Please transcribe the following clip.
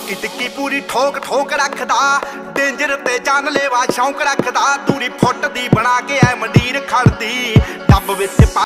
ਟਿੱਕੀ ਟਿੱਕੀ ਪੂਰੀ ਠੋਕ ਠੋਕ ਰੱਖਦਾ ਡੇਂਜਰ ਤੇ ਜਾਨਲੇਵਾ ਸ਼ੌਂਕ ਰੱਖਦਾ ਦੂਰੀ ਫੁੱਟ ਦੀ ਬਣਾ ਕੇ ਐ ਮੰਡੀਰ ਖੜਦੀ ਡੱਬ ਵਿੱਚ